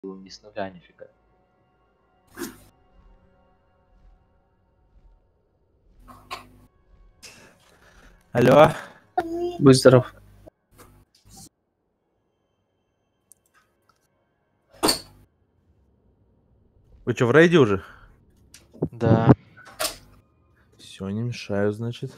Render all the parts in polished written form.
не с нуля нифига. Алло. Будь здоров. Вы что, в рейде уже? Да. Все, не мешаю, значит.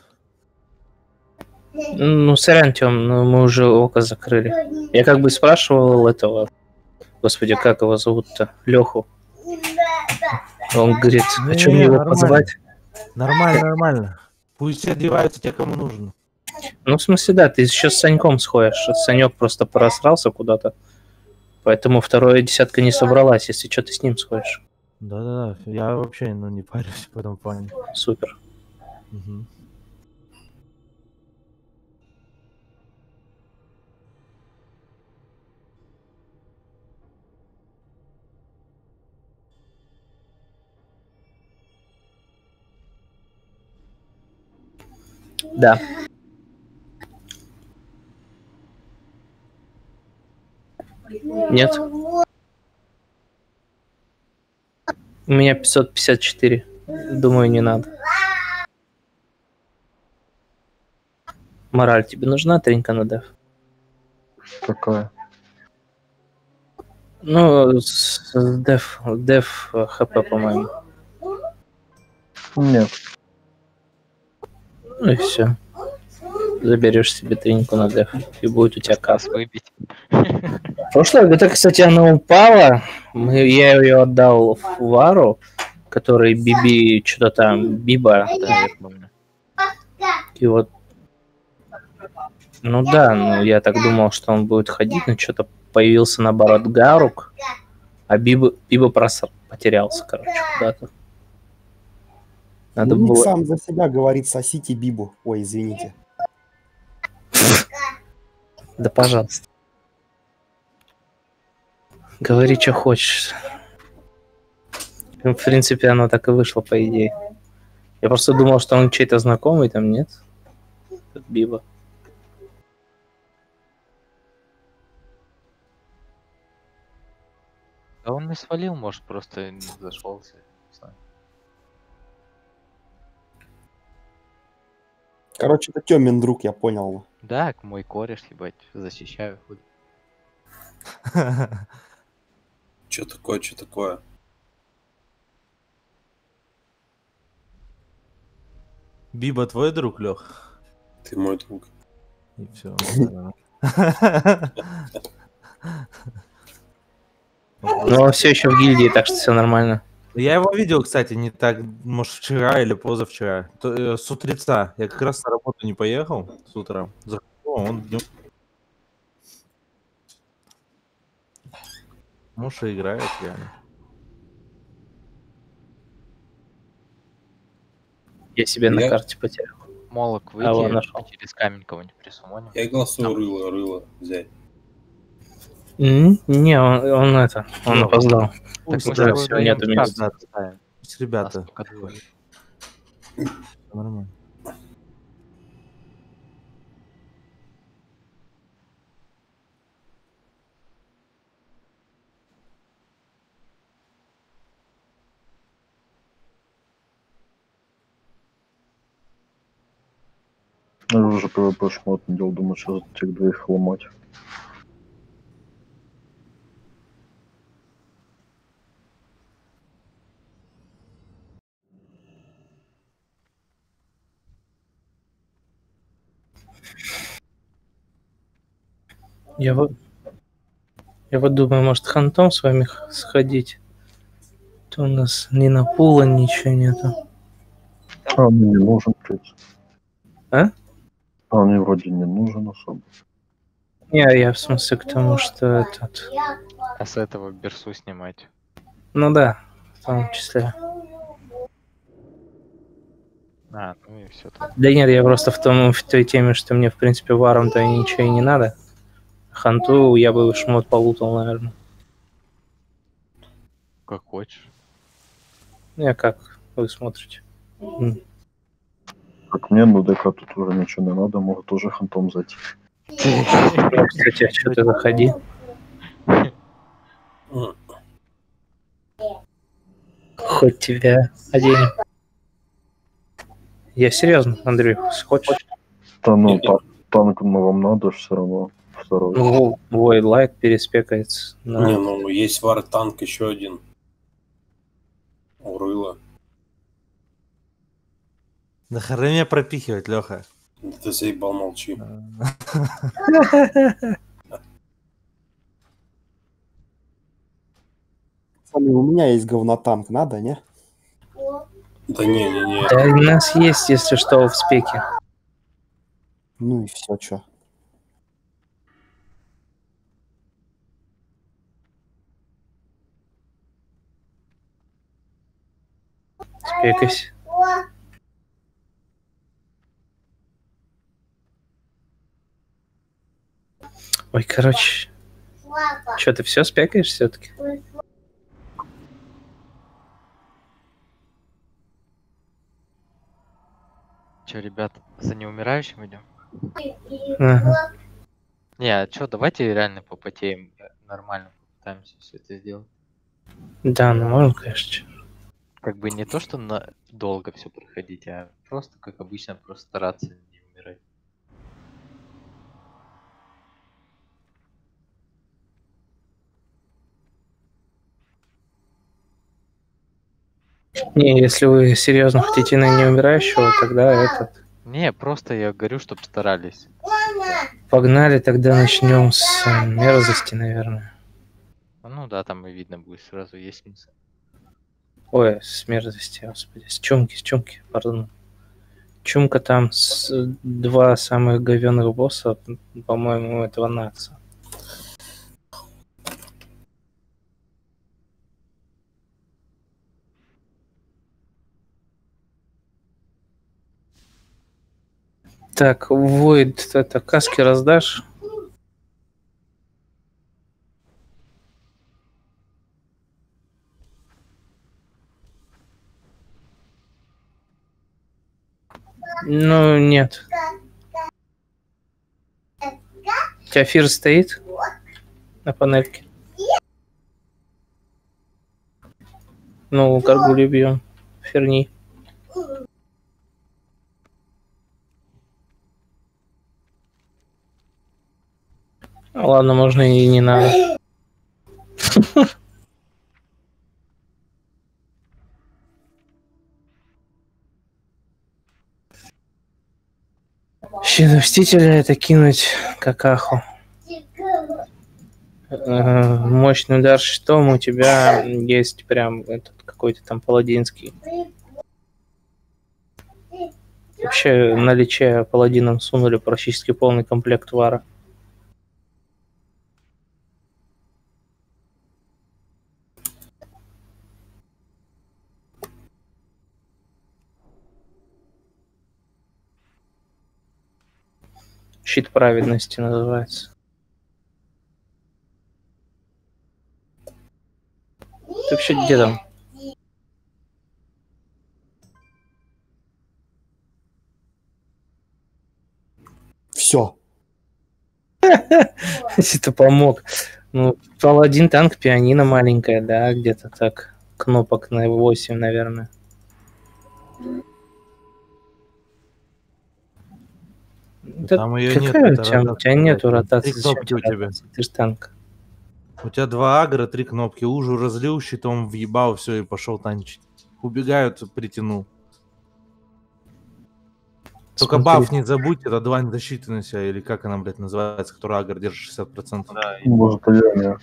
Ну, сорян, Тём, но мы уже око закрыли. Я как бы спрашивал этого, господи, как его зовут-то, Леху. Он говорит, а что мне его нормально. позвать? Нормально. Пусть одеваются те, кому нужно. Ну, в смысле, да, ты сейчас с Саньком сходишь. Санек просто просрался куда-то. Поэтому вторая десятка не собралась, если что, ты с ним сходишь. Да, я вообще не парюсь в этом плане. Супер. Угу. Да. Нет. У меня 554. Думаю, не надо. Мораль, тебе нужна тренька на деф? Какое? Ну, деф хп, по-моему. Нет. Ну и все. Заберешь себе треньку на деф, и будет у тебя касс. Выбить. Прошлое, это, кстати, она упала. Я ее отдал в Вару, который Биби, что-то там, Биба. Да, я помню. И вот. Ну да, ну я так думал, что он будет ходить, но что-то появился наоборот Гарук, а Биба потерялся, короче, куда-то. Надо Ник было... сам за себя говорит, сосите Бибу. Ой, извините. Да пожалуйста. Говори, что хочешь. В принципе, оно так и вышло, по идее. Я просто думал, что он чей-то знакомый, там нет. Этот Биба. Да он не свалил, может, просто не зашелся. Не знаю. Короче, это Тёмин друг, я понял. Да, мой кореш, ебать, защищаю. Хуй. Что такое? Биба твой друг, Лех? Ты мой друг. И все. Но он все еще в гильдии, так что все нормально. Я его видел, кстати, не так, может, вчера или позавчера. С утреца. Я как раз на работу не поехал с утра. Захожу, а он днем. Может, и играет реально. Я себе на Я- карте потерял. Молок А, вон выйди, нашел. через камень кого-нибудь присумоним. Я голосую рыло взять. Не, он опоздал. Так мы мы уже с тобой всё, вдвоем нету карты места. ставим. Пусть ребята. Нас только двое. Нормально. Я уже ПВП шмот не делал, думаю, что этих двоих ломать. Я вот думаю, может, хантом с вами сходить. То у нас ни на пула ничего нету. А он мне не нужен, в принципе. А? А он мне вроде не нужен особо. Не, я в смысле к тому, что этот... А с этого берсу снимать. Ну да, в том числе. А, ну и все так. Да нет, я просто в той теме, что мне, в принципе, варом-то ничего и не надо. Ханту я бы шмот полутал, наверное. Как хочешь. Не, как вы смотрите? Как мне, ну ДК тут уже ничего не надо, могут тоже хантом зайти. Ну, кстати, а что ты заходи? хоть тебя оденем. Я серьезно, Андрей, хочешь? Да ну, танк вам надо же все равно. Второй. Ну, Void Light переспекается. Не, На... ну есть вар-танк еще один. Урыло. Нахрена меня пропихивать, Леха? Да ты заебал, молчи. Пацаны, у меня есть говнотанк, надо, не? Да не-не-не. Да, у нас есть, если что, в спеке. Ну и все, чё. Спекайся. Ой, короче. Что, ты все спекаешь все-таки? Че, ребят, за неумирающим идем? Ага. Не, а чё, давайте реально попотеем. Нормально попытаемся все это сделать. Да, ну можно, конечно. Как бы не то, что долго все проходить, а просто, как обычно, просто стараться не умирать. Не, если вы серьезно хотите на неумирающего, тогда этот. Не, просто я говорю, чтоб старались. Погнали, тогда начнем с мерзости, наверное. Ну да, там и видно будет сразу, есть смысл. Ой, с мерзости, господи. С чумки, пардон. Чумка там два самых говёных босса, по-моему, этого нация. Так, Void, это каски раздашь? Ну, нет. У тебя фир стоит на панельке? Ну, горгулью бьем. Ферни. Ладно, можно и не надо. Щит Мстителя это кинуть какаху. Мощный удар щитом у тебя есть прям этот какой-то там паладинский. Вообще наличие паладинам сунули практически полный комплект вара. Щит праведности называется. Ты вообще где там? Все. Если ты помог. Ну, паладин, танк, пианино маленькая, да, где-то так. Кнопок на 8, наверное. Да Там ее нет. какая у это тебя? У тебя нету ротации. Три кнопки у тебя. Ты ж танк. У тебя 2 агро, 3 кнопки. Ужу разлил, щитом въебал, все, и пошел танчить. Убегают, притянул. Только Смотри. баф не забудь, это 2 защиты на себя, или как она, блядь, называется, которая агро держит 60%. Да, Может, и я не.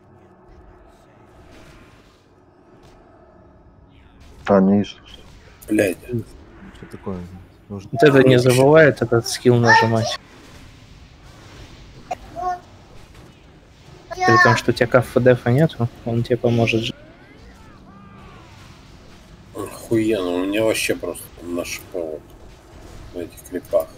А, не Иисус. Блядь. Что такое? Нужно. Вот это не забывает этот скилл нажимать. При том, что у тебя КФДФа нету, он тебе поможет. Охуенно, у меня вообще просто нашипало в этих клипах.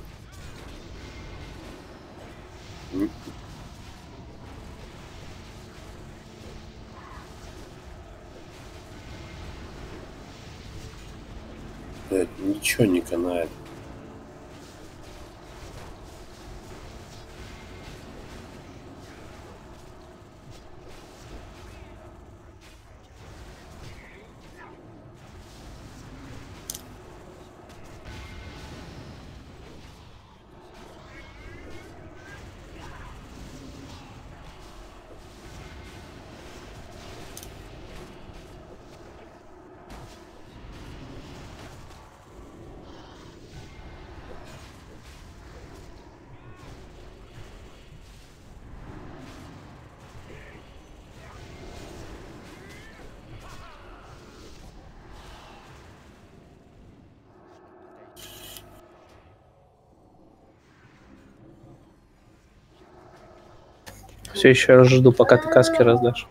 Блядь, ничего не канает. Все еще жду, пока ты каски раздашь.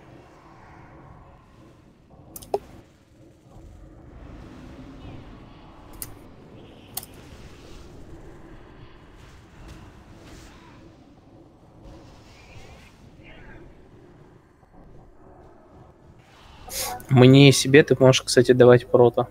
Мне и себе ты можешь, кстати, давать прото.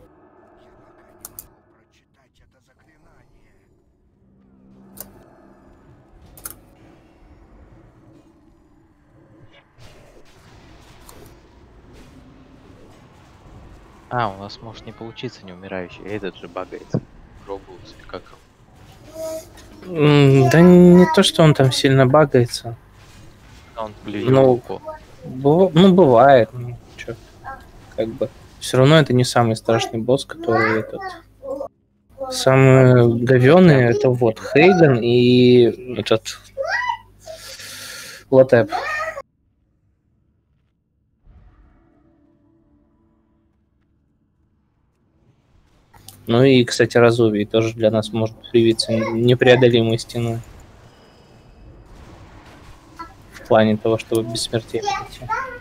А, у нас может не получиться неумирающий, этот же багается. Роблокс, как Да не то, что он там сильно багается. он блюет Ну, руку. Ну, бывает. Ну, чё, как бы. Все равно это не самый страшный босс, который этот. Самые говёные это вот Хейден и этот Лотеп. Ну и, кстати, Разувий тоже для нас может привиться непреодолимой стеной. В плане того, чтобы бессмертие пройти.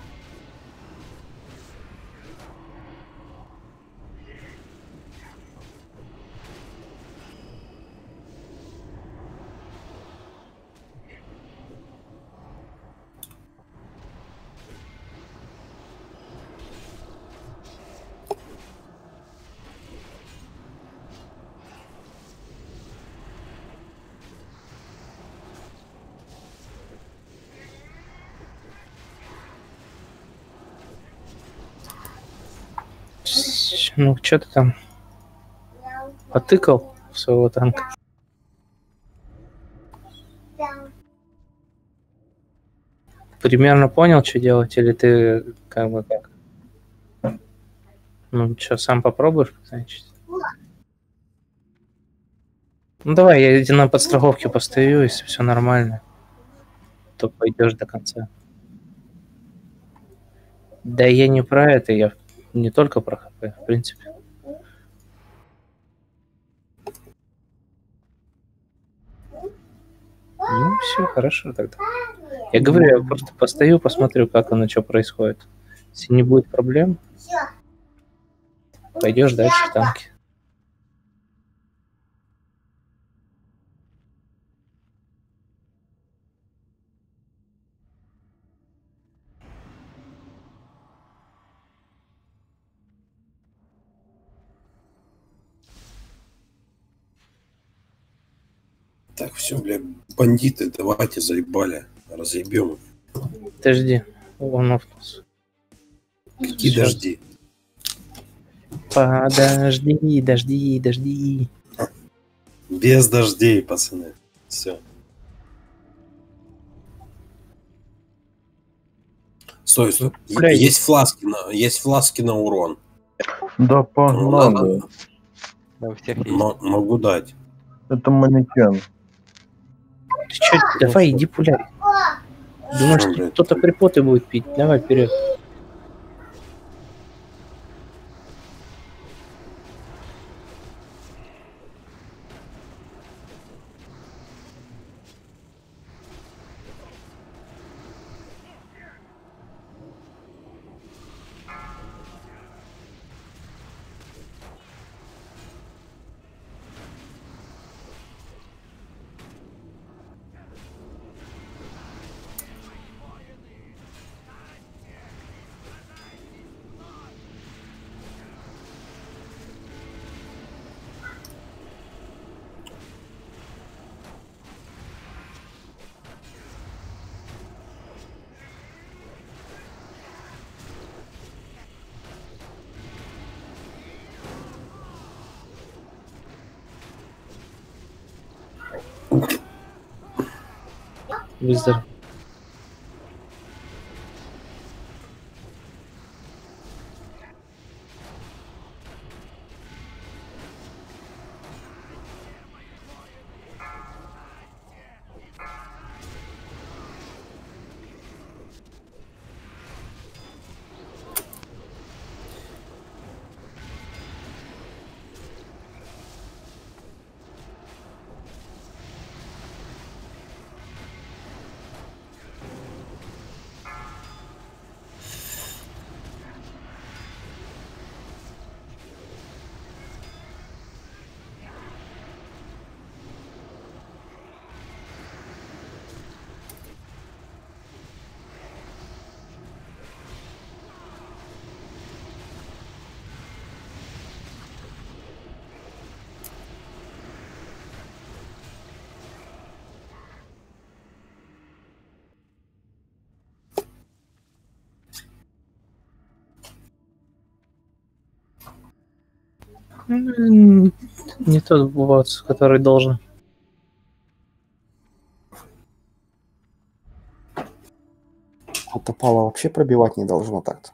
Ну, что ты там потыкал в своего танка? Примерно понял, что делать, или ты как бы как? Ну, что, сам попробуешь, значит? Ну, давай, я иди на подстраховке постою, если все нормально, то пойдешь до конца. Да я не про это, я не только про ХП, в принципе. Ну, все, хорошо тогда. Я говорю, я просто постою, посмотрю, как оно, что происходит. Если не будет проблем, пойдешь дальше в танке. Так, все, бля, бандиты, давайте заебали. Разъебем их. Подожди, он офнус. Какие Сейчас. дожди? Подожди. Без дождей, пацаны. Все. Стой. Бля, Есть фласки на урон. Да Ну, погнали. Да, у всех есть. Могу дать. Это манекен. Ты чё, давай, иди пуляй. Думаешь, Что, тут блядь? кто-то припоты будет пить? Давай вперед. Выздоров. Не тот бот, который должен. Отопало вообще пробивать не должно так-то.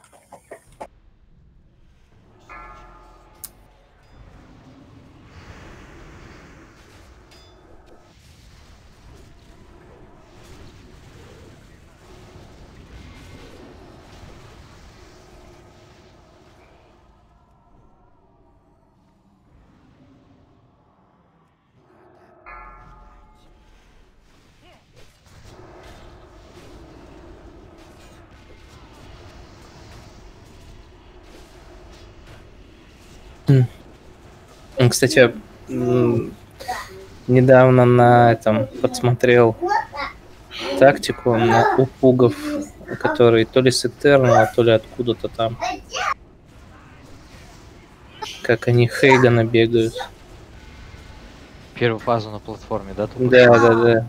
Кстати, недавно на этом подсмотрел тактику на упугов, которые то ли с Этернала, то ли откуда-то там. Как они Хейгана бегают. Первую фазу на платформе, да? Тут Да.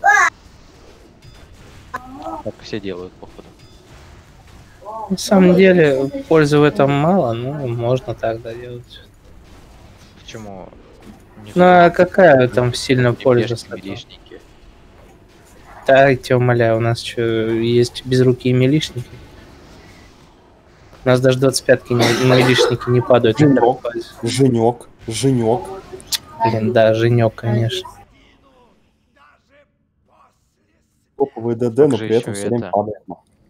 так все делают, походу. На самом деле, пользы в этом мало, но можно так делать. Почему? Ну а какая там сильно польза с этого? Милишники. Да, я тебя умоляю, у нас что, есть безрукие милишники? У нас даже 25-ки милишники не падают. Женек. Блин, да, Женек, конечно. Топовый ДД, Как но же при этом ещё все время это? падает.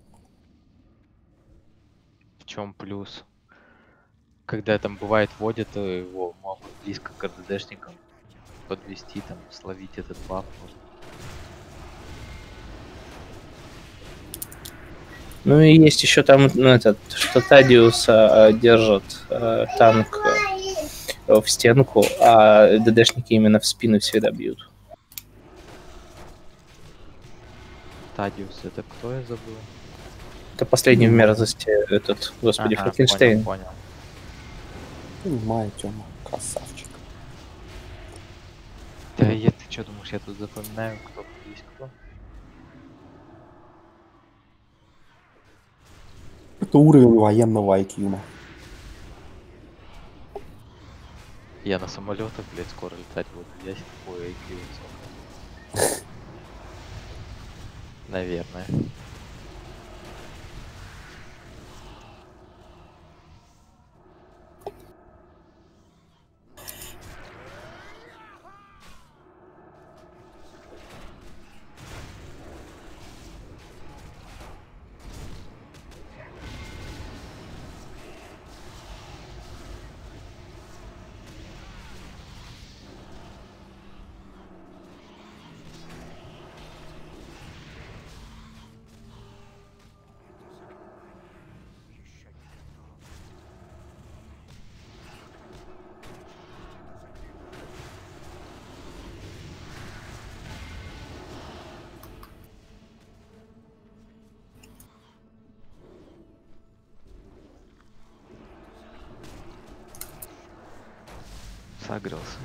В чем плюс? Когда там бывает вводят, то его могут близко к РДДшникам подвести, там, словить этот баф. Ну и есть еще там, ну, этот, что Тадиуса держит танк в стенку, а ДДшники именно в спину всегда бьют. Тадиус, это кто, я забыл? Это последний в мерзости этот, господи, Ага, Франкенштейн. понял. Понимаю, Тёма, красавчик. Да ты что думаешь, я тут запоминаю, кто есть кто? Это уровень военного IQ. Я на самолетах, блядь, скоро летать буду. Я такой IQ высокий. Наверное. Сагрился.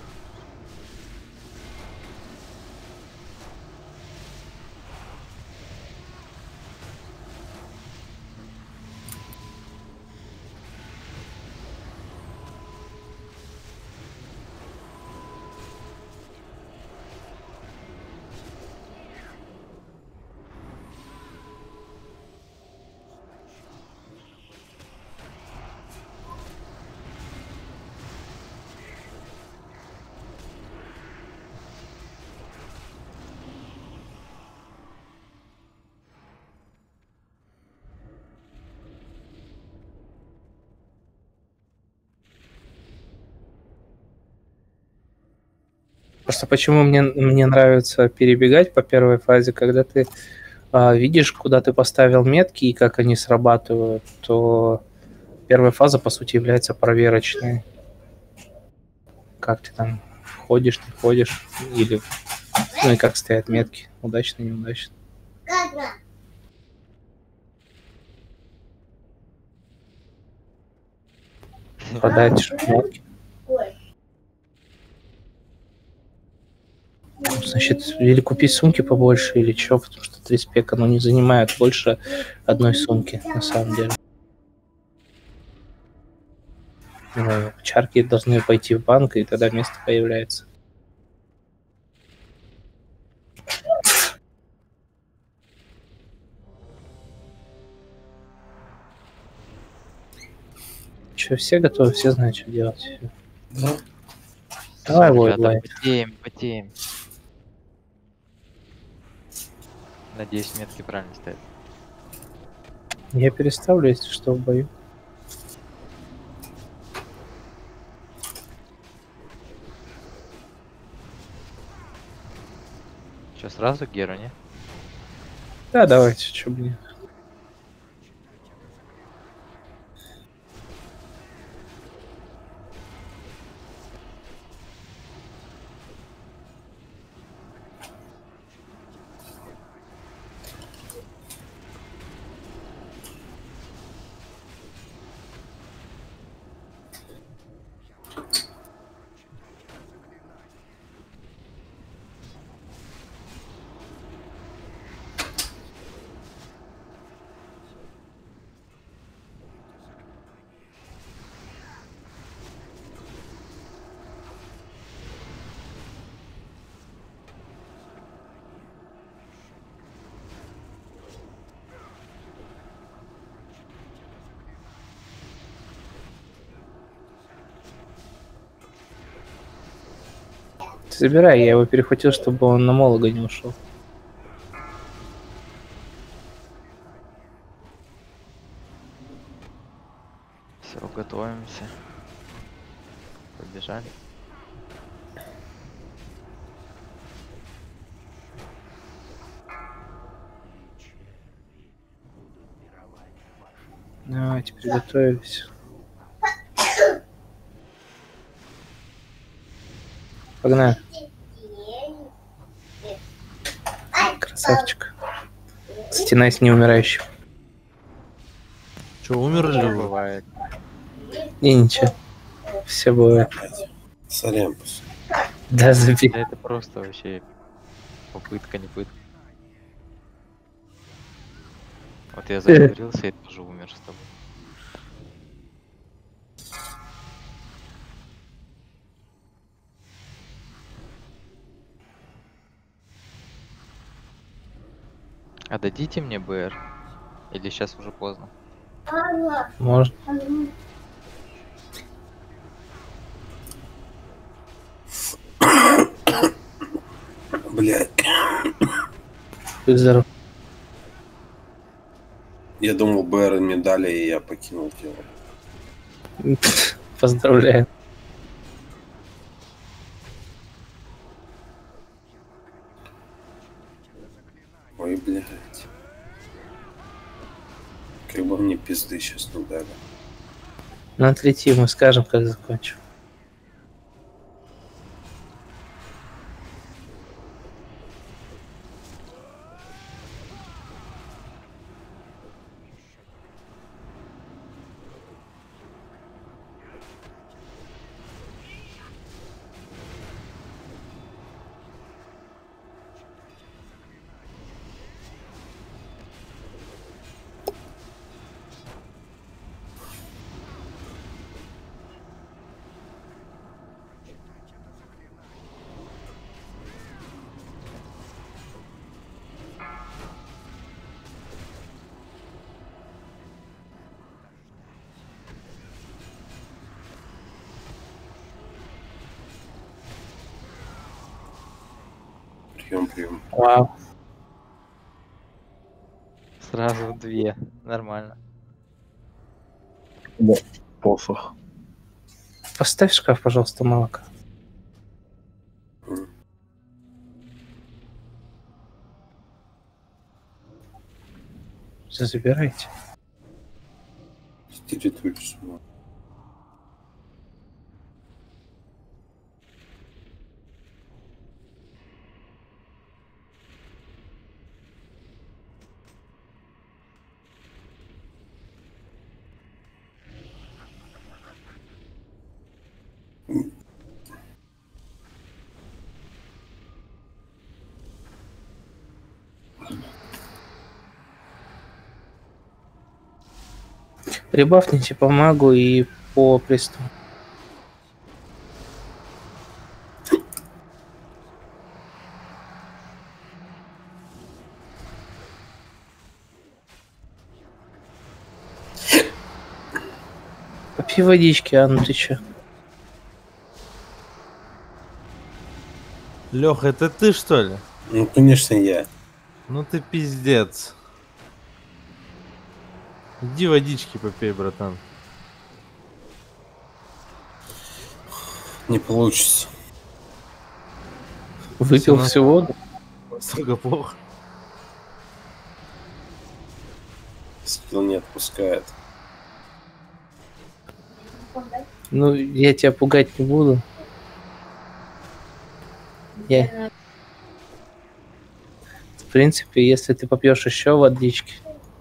Просто почему мне нравится перебегать по первой фазе, когда ты видишь, куда ты поставил метки и как они срабатывают, то первая фаза, по сути, является проверочной. Как ты там ходишь, не ходишь, или... Ну и как стоят метки, удачно, неудачно. Продать шмотки. Значит, или купить сумки побольше, или что, потому что 30 пек, оно не занимает больше одной сумки, на самом деле. Чарки должны пойти в банк, и тогда место появляется. Че, все готовы, все знают, что делать. Да. Давай, Всё, Войд, ребята, давай. потеем. Надеюсь, метки правильно стоят. Я переставлю, если что, в бою. Что, сразу Геру, не? Да, давайте, что блин. Забирай, я его перехватил, чтобы он на Молога не ушел. Все, готовимся. Побежали. Давайте, приготовились. Погнали. Красавчик. Стена с неумирающим. Че, умерли Всё вы? бывает. И ничего. Все бывает. Сорян. Да, забей. Да это просто вообще попытка, не пытка. Вот я заговорился и тоже умер с тобой. А дадите мне БР? Или сейчас уже поздно? Может. Блядь. Будь здоров. Я думал, БР медали, и я покинул тело. Поздравляю. Ой, блядь. Как бы мне пизды сейчас надали. Ну, отлети, мы скажем, как закончим. Прием. Вау. Сразу две. Нормально. Посох. Поставь в шкаф, пожалуйста, молока. Все забирайте. Территорию сумма. Ребафните по магу и по присту. Попей водички, а ну ты чё? Леха, это ты что ли? Ну, конечно, я. Ну ты пиздец. Иди водички попей, братан. Не получится. Выпил Всё всю воду? Сука, плохо. Скилл не отпускает. Ну, я тебя пугать не буду. В принципе, если ты попьешь еще водички,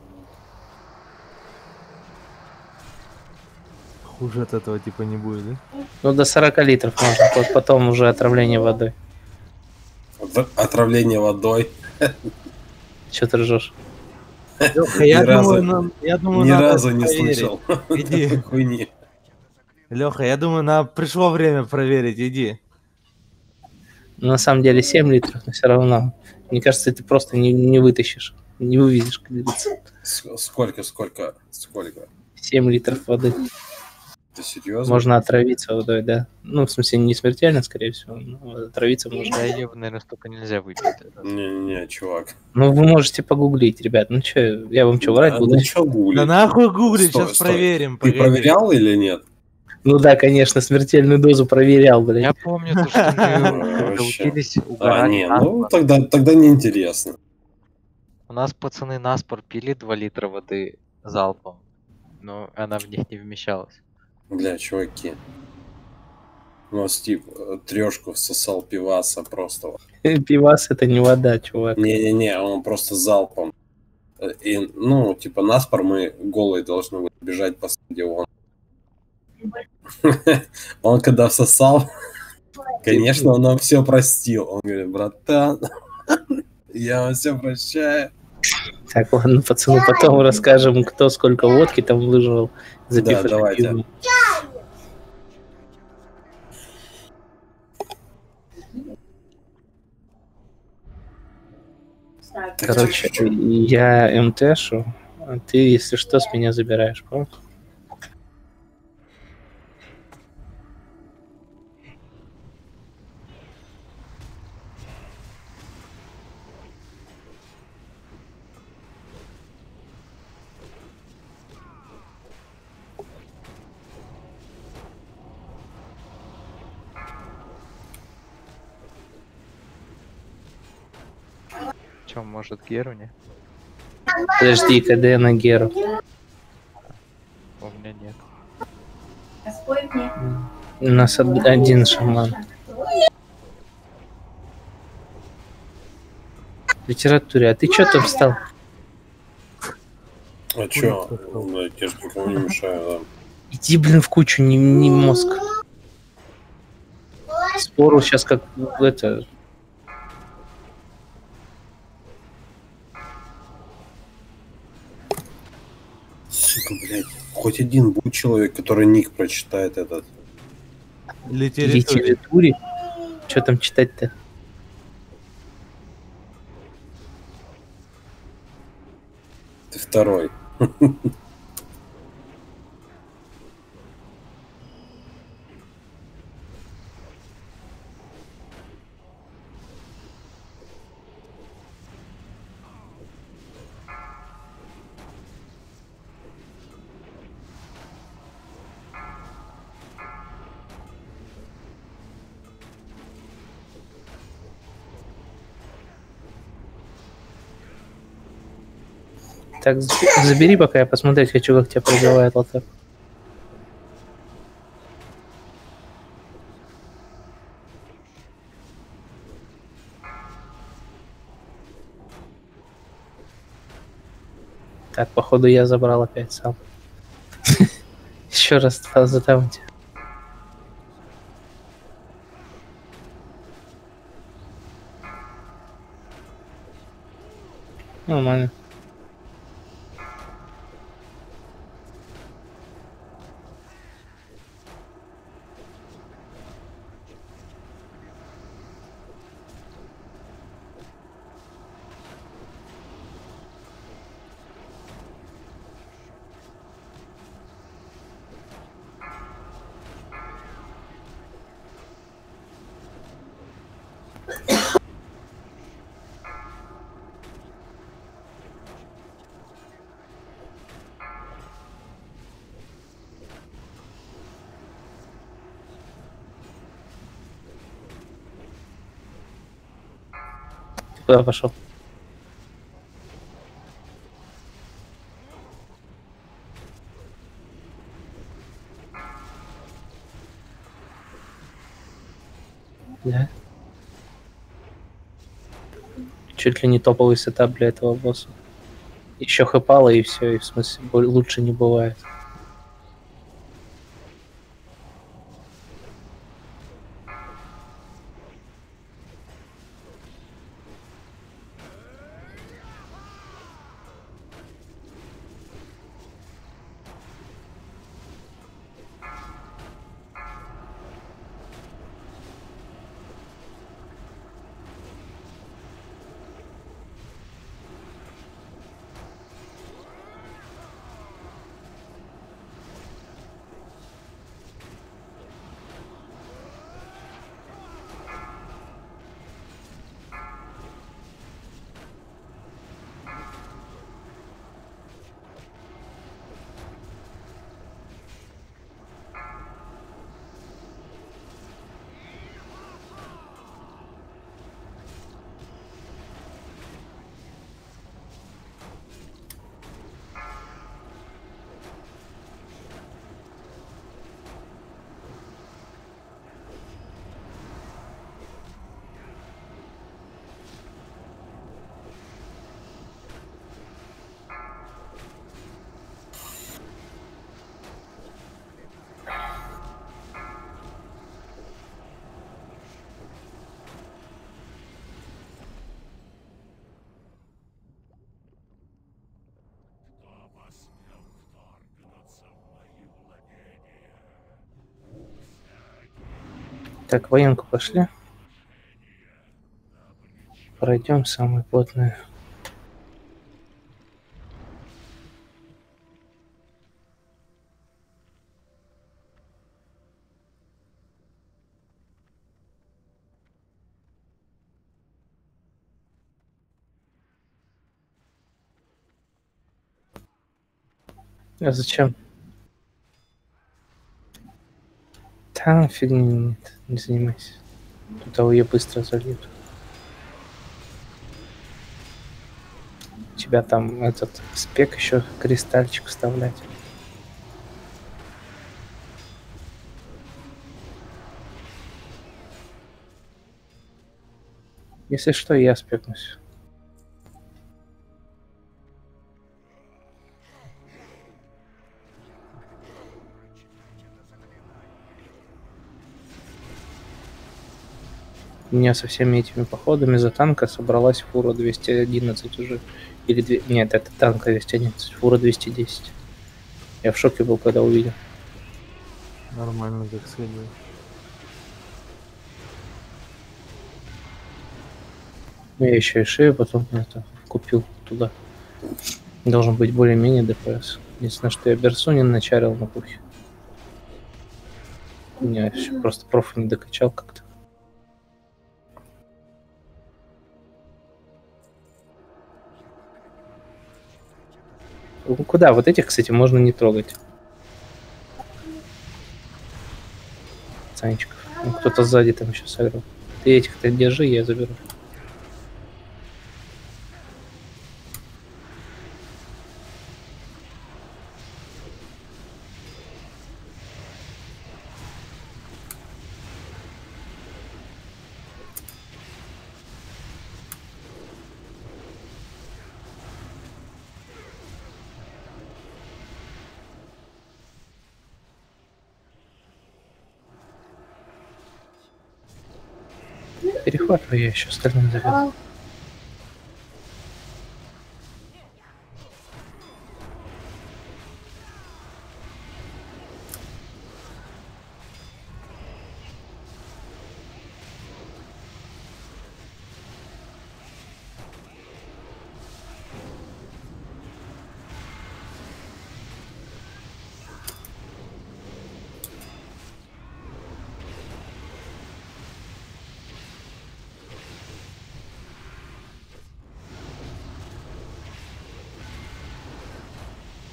Хуже от этого типа не будет, да? ну до 40 литров можно, потом уже отравление водой. Отравление водой. Че ты ржешь? Леха, я Ни разу- думаю, я думаю, Ни надо разу это не проверить. слышал. Иди. Такой хуйни. Леха, я думаю, пришло время проверить, иди. На самом деле 7 литров, но все равно. Мне кажется, ты просто не вытащишь, не вывезешь, как говорится. Сколько? 7 литров воды. Ты серьезно? Можно отравиться водой, да. Ну, в смысле, не смертельно, скорее всего, но отравиться можно. Да, ее, наверное, столько нельзя выпить. Не, чувак. Ну, вы можете погуглить, ребят. Ну, что, я вам что, врать буду? Ну чё гуглить? Да нахуй гуглить, Стой, сейчас стой. проверим. Ты погоди. проверял или нет? Ну да, конечно, смертельную дозу проверял, блядь. Я помню, то, что мы когда Вообще. учились, А, угорали не, наспор. ну тогда неинтересно. У нас пацаны наспор пили 2 литра воды залпом, но она в них не вмещалась. Бля, чуваки. У нас тип трешку всосал пиваса просто. Пивас это не вода, чувак. Не-не-не, он просто залпом. И, ну, типа, наспор мы голые должны были бежать по стадиону. Он когда всосал, конечно, он нам все простил. Он говорит, братан, я вам все прощаю. Так, ладно, пацаны, потом расскажем, кто сколько водки там выжил, запив Да, давайте. пивом. Короче, я МТшу, а ты, если что, с меня забираешь, понял? Чем может Геру, не? Подожди, КД на Геру. У меня нет. У нас один шаман. В литературе. А ты чё там встал? А чё? Блядь, я же никому не мешаю, да. Иди, блин, в кучу, не мозг. Спору сейчас как это... Сука, блядь. Хоть один будет человек, который ник прочитает этот. Литературе. Что там читать-то? Ты второй. Так, забери, пока я посмотреть хочу, как тебя пробивает алтарь. Так, походу я забрал опять сам. Еще раз задам тебя. Нормально. Куда пошел? Да. Чуть ли не топовый сетап для этого босса. Еще хэпало и все, и в смысле лучше не бывает. Так, военку пошли. Пройдем самое плотное. А зачем? Там фигни нет, не занимайся. Тут ее быстро зальют. У тебя там этот спек еще кристальчик вставлять. Если что, я спекнусь. У меня со всеми этими походами за танка собралась фура 211 уже. Или 2... Нет, это танка 211, фура 210. Я в шоке был, когда увидел. Нормально так следует. Я еще и шею потом это купил туда. Должен быть более-менее ДПС. Единственное, что я Берсунин начарил на пухе. Я еще просто проф не докачал как-то. Ну, куда? Вот этих, кстати, можно не трогать. Пацанчиков. Ну, кто-то сзади там еще сыграл. Ты этих-то держи, я заберу. Перехватывай, я еще остальным заберу.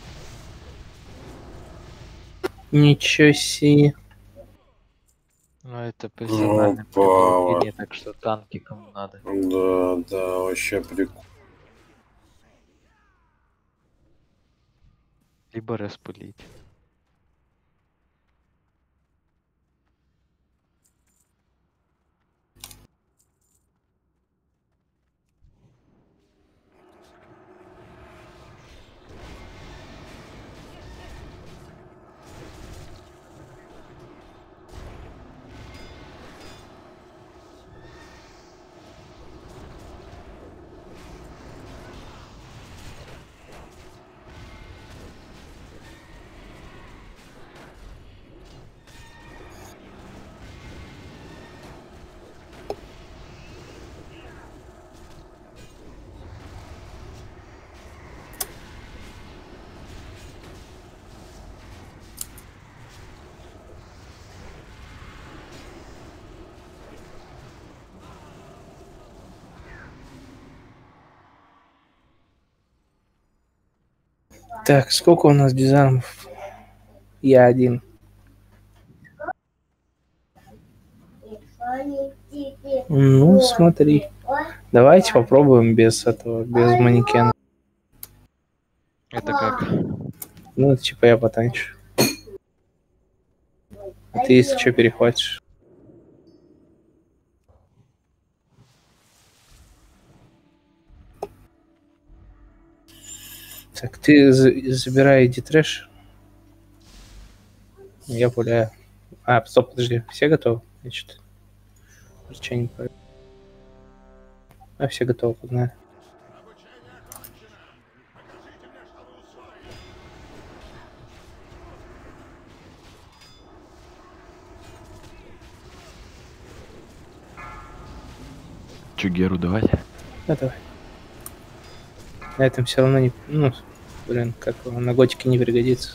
Ничего себе. Ну, это профессиональное Опа. приобретение, так что танки кому надо. Да, да, вообще прикольно. Либо распылить. Так, сколько у нас дизармов? Я один. Ну, смотри. Давайте попробуем без этого, без манекена. Это как? Ну, типа я потанчу. А ты, если что, перехватишь. Так, ты забирай иди трэш. Я пуляю. А, стоп, подожди. Все готовы? Значит, что не понял. А, все готовы, погнали. Че, Геру давать? Да, давай. На этом все равно не... Ну, блин, как его, на готике не пригодится.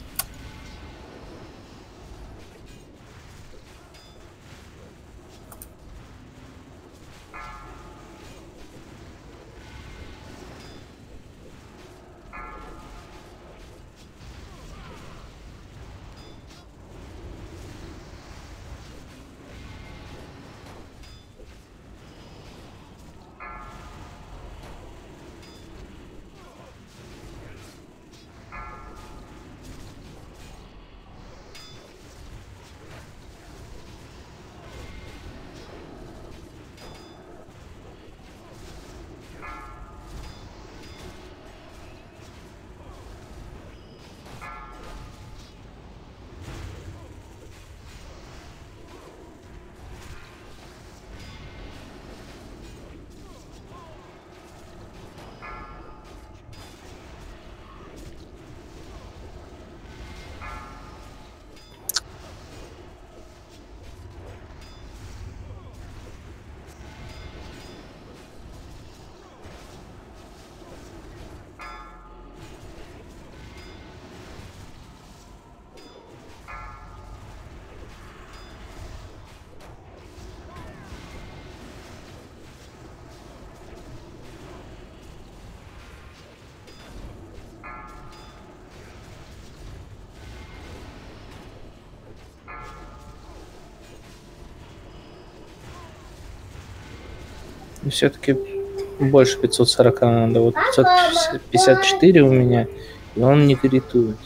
Все-таки больше 540 надо. Вот 554 у меня, и он не критует.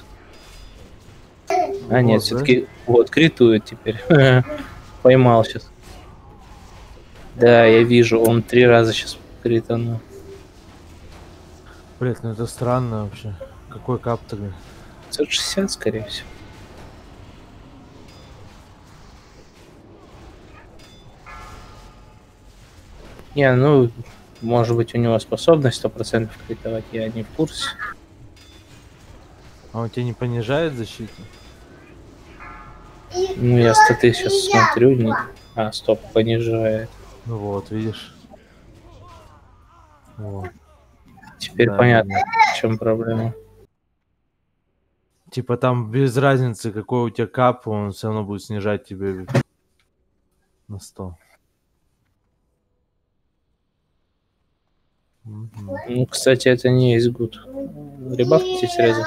А нет, Вот, все-таки вот критует теперь. Поймал сейчас. Да, я вижу, он 3 раза сейчас кританул. Блять, ну это странно вообще. Какой кап тогда? 560, скорее всего. Не, ну, может быть, у него способность 100% критовать, я не в курсе. А он тебя не понижает защиту? Ну, я статы сейчас смотрю. Не... А, стоп, понижает. Ну вот, видишь. Вот. Теперь Да, понятно, да. в чем проблема. Типа там без разницы, какой у тебя кап, он все равно будет снижать тебе на 100. Мгм. Ну, кстати, это не есть гуд. Ребафните сразу.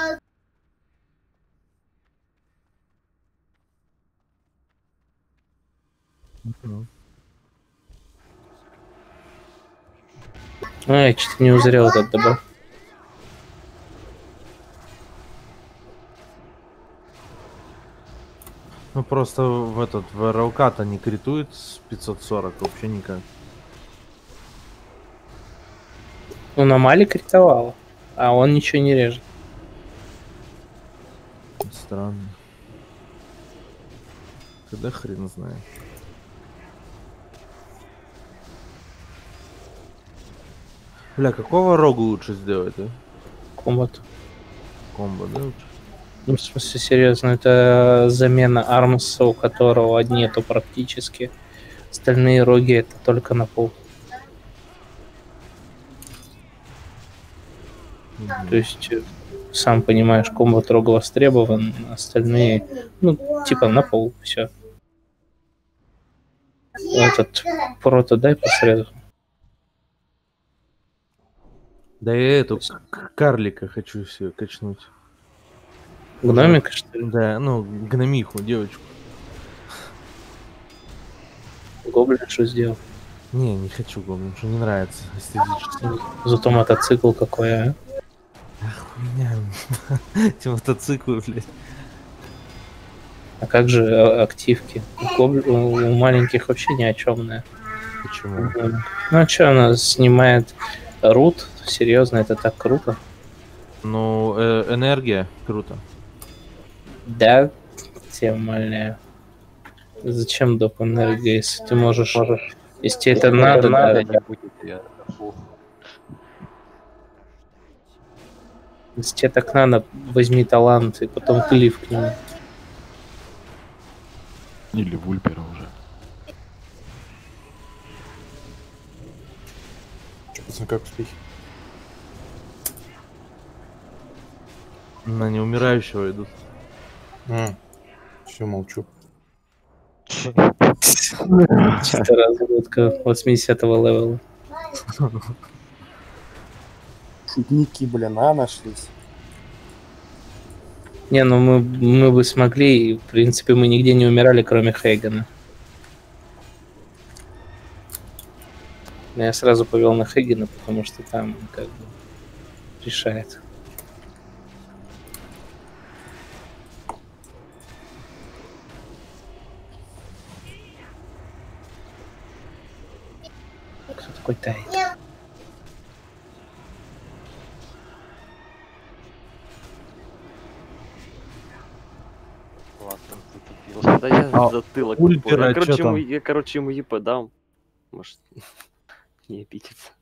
Ну, Ну, я что-то не узрел этот добро. Ну просто в РЛК-то не критует с 540 вообще никак. Ну, на Мали критовало, а он ничего не режет. Странно. Когда хрен знает. Бля, какого рогу лучше сделать, а? Комбат. Комбо, да? лучше? Ну, в смысле, серьезно, это замена Армса, у которого нету практически. Остальные роги это только на пол. То есть, сам понимаешь, комбат рога востребован, остальные, ну, типа на пол, все. Этот прото дай по среду. Да я эту карлика хочу все качнуть. Гномика, что ли? Да, ну, гномиху, девочку. Гоблин что сделал? Не хочу гоблин, что не нравится эстетически. Зато мотоцикл какой, а? Хуйня. Эти мотоциклы, блядь. А как же активки? У маленьких вообще ни о чем. Почему? Ну а что, она снимает рут? Серьезно, это так круто? Ну, энергия, круто. Да, тебя умоляю. Зачем доп. Энергия, если ты можешь... Если тебе это надо, да. не будет, я фу. Если тебе так надо, возьми талант и потом клиф к нему. Или вульпера уже. Че, пацаны, как успехи? На неумирающего идут. Все, молчу. Чисто разработка 80-го левела. Шутники, блин, нашлись. Не, ну мы бы смогли, и, в принципе, мы нигде не умирали, кроме Хейгена. Но я сразу повел на Хейгена, потому что там как бы решает. Кто такой Тайт? Вас там затупил. Да я А затылок Ульпера тупой. чё там? Я, короче, ему ЕП дам. Может, не обидится.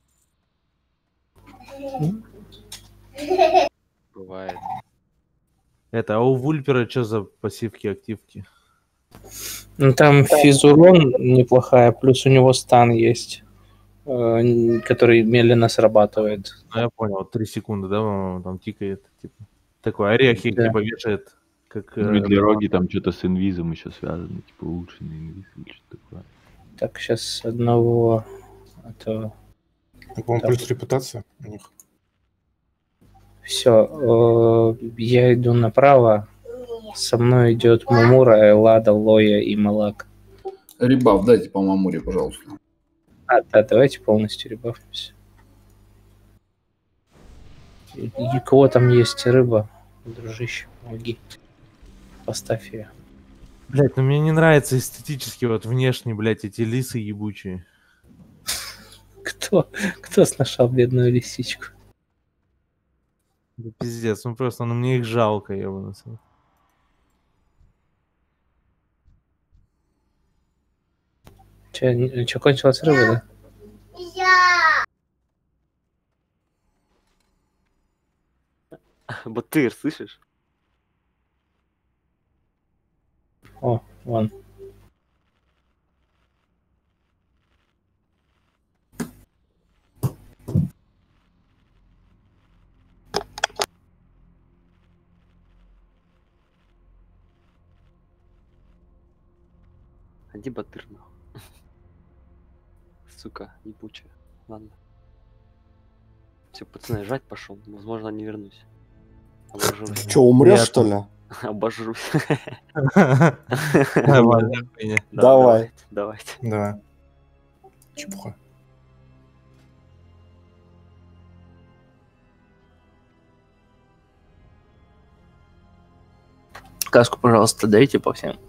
Бывает. А у Вульпера что за пассивки, активки? Ну там физурон неплохая, плюс у него стан есть, который медленно срабатывает. Ну, я понял, 3 секунды, да, по-моему, там тикает, типа. Такой орехи, Да. типа, вешает, как... Ну и для роги там что-то с инвизом еще связано, типа улучшенный инвиз или что-то такое. Так, сейчас одного этого. По-моему, плюс репутация у них. Все, я иду направо. Со мной идет Мумура, Эллада, Лоя и Малак. Ребаф дайте по Мамуре, пожалуйста. А, да, давайте полностью ребафнемся. И у кого там есть рыба, дружище, помоги. Поставь ее. Блять, ну мне не нравится эстетически вот внешне, блять, эти лисы ебучие. Кто сношал бедную лисичку? Да пиздец, ну просто, ну мне их жалко, ебаный. Че, кончилась рыба, да? Батыр, слышишь? О, вон. Иди Батыр, нахуй. Сука, ебучая. Ладно. Все, пацаны, жать пошел. Возможно, не вернусь. Обожжусь. Че, умрешь, Я что ли? Обожрусь. Нормальная хуйня. Да, Давай. Давайте. Давай. Чепуха. Каску, пожалуйста, дайте по всем.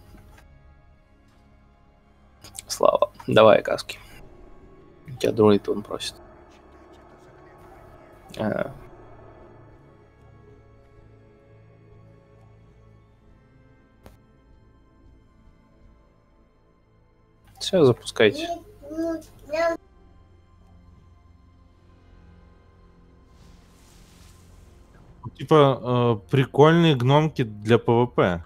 Слава. Давай каски. Тебя друид он просит. Все, запускайте. Типа прикольные гномки для ПВП.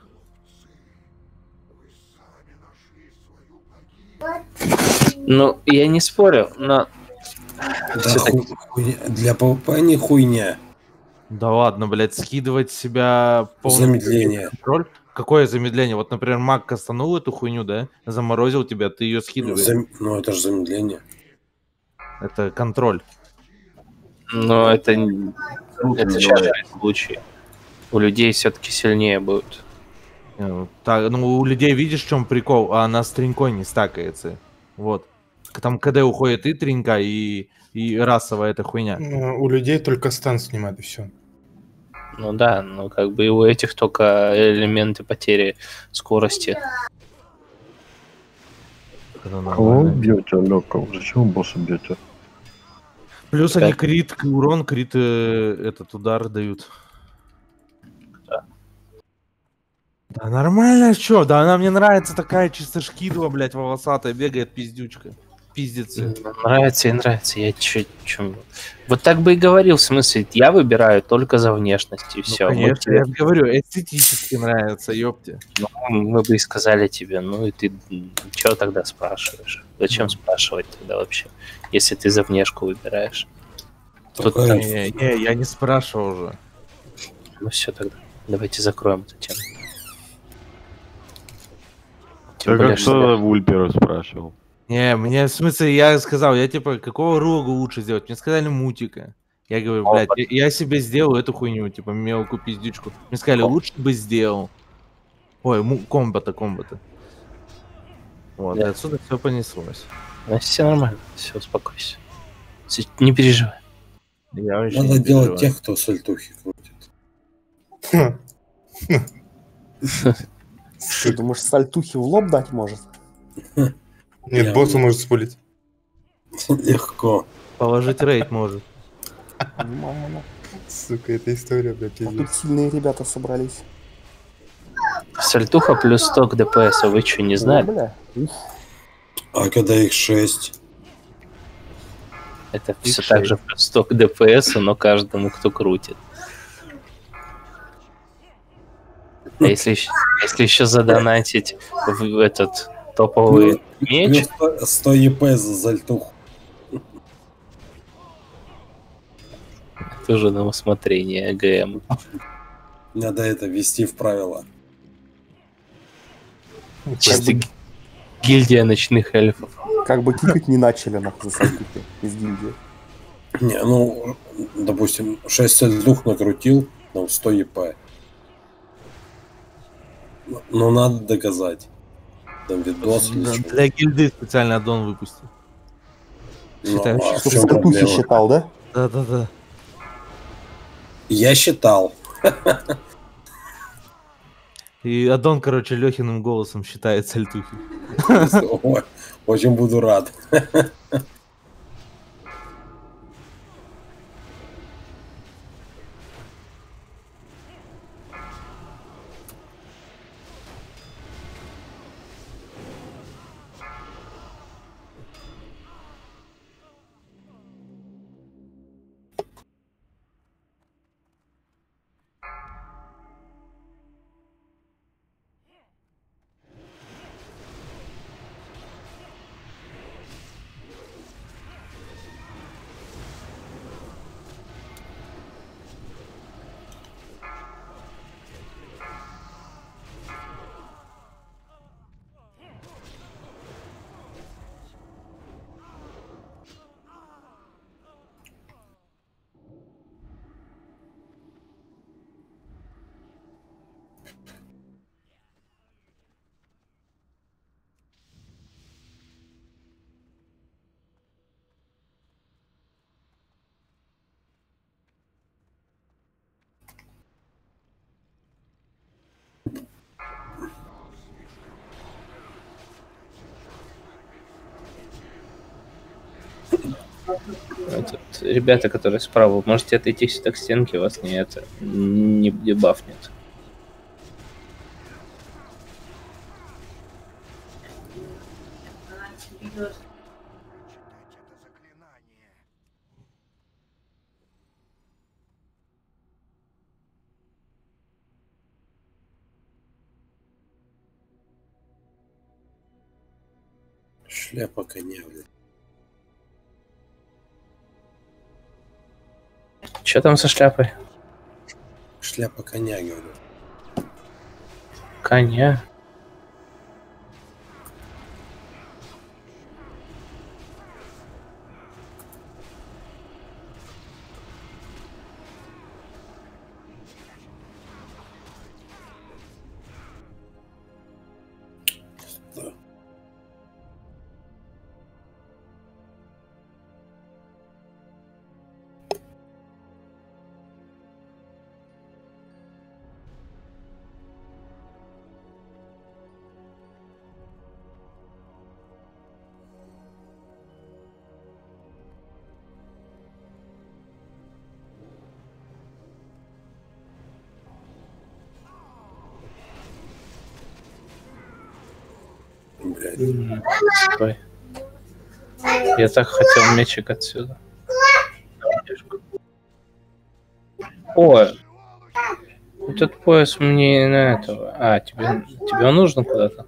Ну, я не спорю, но... Да для ПВП не хуйня. Да ладно, блядь, скидывать с себя полный Замедление. контроль. Какое замедление? Вот, например, маг кастанул эту хуйню, да? Заморозил тебя, ты ее скидываешь. Ну это же замедление. Это контроль. Но это частный случай. У людей все-таки сильнее будет. Так, ну, у людей видишь, в чем прикол? А она с тренькой не стакается. Вот. Там КД уходит и тренька, и расовая эта хуйня. Ну, у людей только стан снимает, и все. Ну да, ну как бы и у этих только элементы потери скорости. Кого бьете, Лёка? Зачем босса бьете? Плюс они крит, урон, крит этот удар дают. Да нормально, чё? Да она мне нравится такая чисто шкидова, блядь, волосатая, бегает пиздючка. Пиздится. Нравится и нравится. Я чё... Вот так бы и говорил, в смысле, я выбираю только за внешность, и все. Конечно, я же говорю, эстетически нравится, ёпте. Мы бы и сказали тебе, ну и ты чё тогда спрашиваешь? Зачем спрашивать тогда вообще, если ты за внешку выбираешь? Тут Не, я не спрашивал уже. Ну все тогда, давайте закроем эту тему. Тем Да более, как что кто Вульпера спрашивал? Не, мне, в смысле, я сказал, я типа, какого рогу лучше сделать? Мне сказали мутика. Я говорю, блядь, я себе сделал эту хуйню, типа, мелкую пиздючку. Мне сказали, лучше бы сделал. Ой, комбата. Вот, и отсюда все понеслось. все нормально, все, успокойся. Не переживай. Я вообще Надо не делать переживаю. тех, кто сальтухи крутит. Ты думаешь, сальтухи в лоб дать может? Нет, Я- боссу может спулить. Легко. Положить рейд может. Мама. Сука, эта история, блядь, А тут пиздец. сильные ребята собрались. Сальтуха плюс 100 к ДПС, вы что, не знали? Бля. Уф. А когда их 6? Это Их все так же плюс 100 к ДПС, но каждому, кто крутит. А если еще задонатить в этот топовый меч, Плюс 100 ЕП за зальтуху. тоже на усмотрение АГМ. Надо это ввести в правила. Чисто гильдия ночных эльфов. Как бы кикать не начали нахуй за сальтухи из гильдии. Не, ну, допустим, 6 сальтух накрутил, ну, 100 ЕП. Но надо доказать. Там видос или что. Для гильды специально аддон выпустил. Ну, считаю, а в Чтобы чем сальтухи проблема? считал, да? Да. Я считал. И аддон, короче, Лехиным голосом считает сальтухи. Ой, очень буду рад. Ребята, которые справа, можете отойти сюда к стенке, вас не дебафнет. Шляпа коня, блядь. Что там со шляпой? Шляпа коня, говорю. Коня. Да. Блядь. Стой. Я так хотел мячик отсюда. О! Этот пояс мне на этого. А, тебе он нужно куда-то?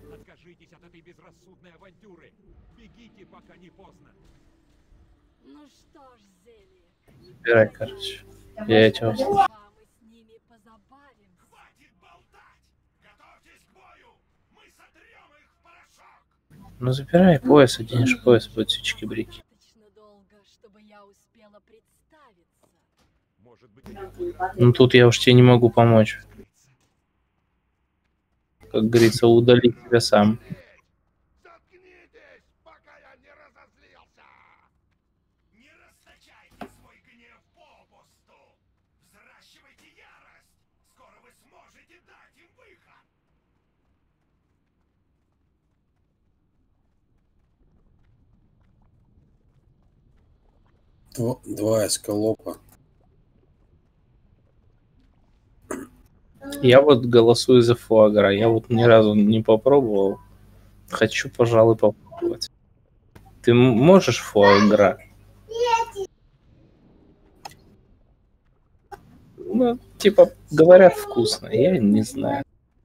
Забирай, короче. Я тебя услышал. Ну забирай пояс, оденешь пояс, будет свечки-брики. Ну тут я уж тебе не могу помочь. Как говорится, удали себя сам. Два эскалопа. Я вот голосую за фуагра. Я вот ни разу не попробовал. Хочу, пожалуй, попробовать. Ты можешь фуагра? Ну, типа, говорят, вкусно. Я не знаю.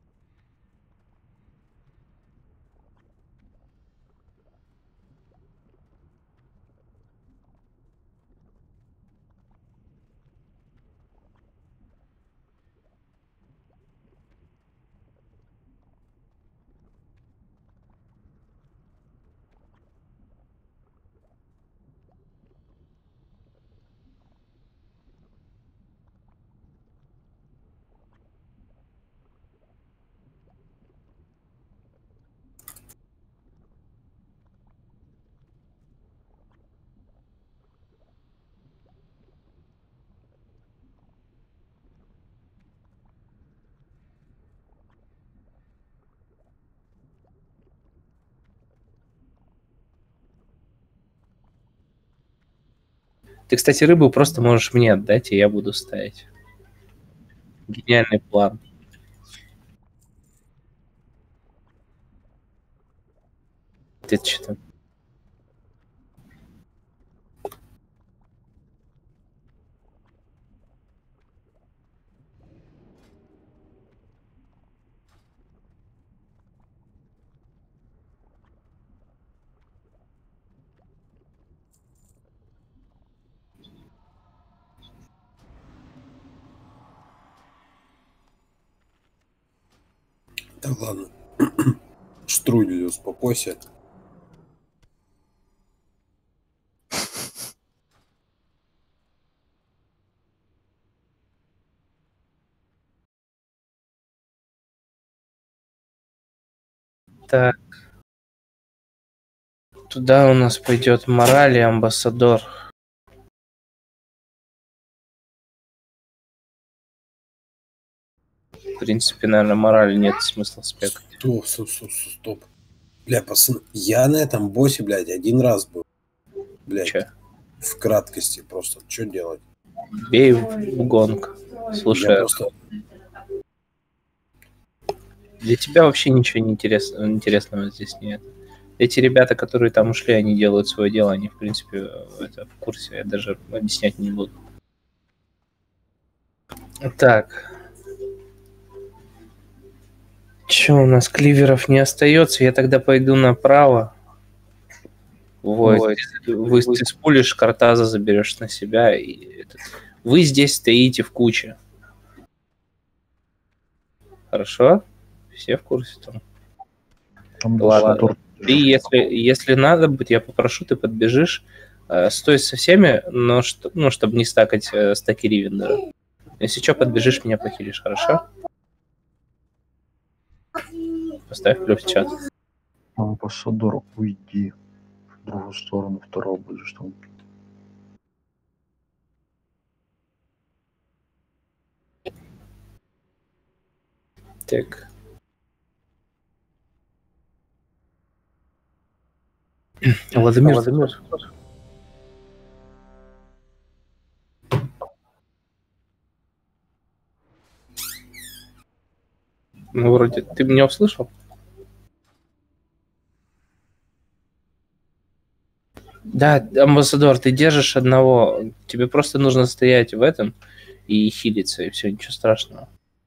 Ты, кстати, рыбу просто можешь мне отдать, и я буду ставить. Гениальный план. Ты что там? Да ладно. Штрудель, успокойся. Так. Туда у нас пойдет мораль и амбассадор. принципе, наверное, морали нет смысла спекать. Стоп. Бля, пацаны, я на этом боссе, блядь, один раз был. Блядь, Че? в краткости просто. Что делать? Бей в гонг. Слушай, Я просто... для тебя вообще ничего интересного здесь нет. Эти ребята, которые там ушли, они делают свое дело, они, в принципе, это в курсе, я даже объяснять не буду. Так. Че, у нас кливеров не остается, я тогда пойду направо. Вот. Вы спулишь, Картаза заберешь на себя. И вы здесь стоите в куче. Хорошо? Все в курсе там? Ладно. Ты, если надо будет, я попрошу, ты подбежишь. Стой со всеми, но чтобы не стакать стаки Ривендера. Если что, подбежишь, меня похилишь, хорошо? Поставь плюс в чат. Амбассадор, уйди в другую сторону, второго будешь там. Так. Владимир. Ну, вроде, ты меня услышал? Да, амбассадор, ты держишь одного. Тебе просто нужно стоять в этом и хилиться, и все, ничего страшного.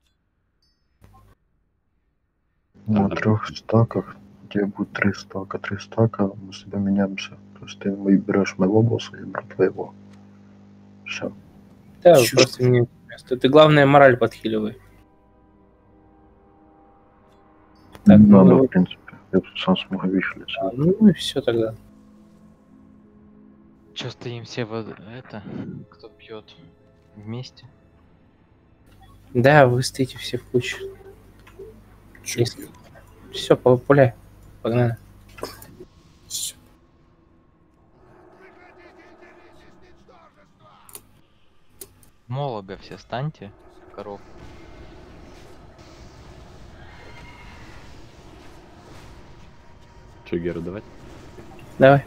На 3 стаках, у тебя будет 3 стака. 3 стака, мы с тобой меняемся. То есть ты берешь моего босса, я беру твоего. Все. Да, просто мне место. Ты, главное, мораль подхиливай. Так, надо, в принципе. Я тут сам смогу вихлиться. Ну и все тогда. Че стоим все кто пьет вместе? Да, вы стоите все в куче. Все, пуляй. Погнали. Молодо все станьте, коров. Че, Гера, давай? Давай.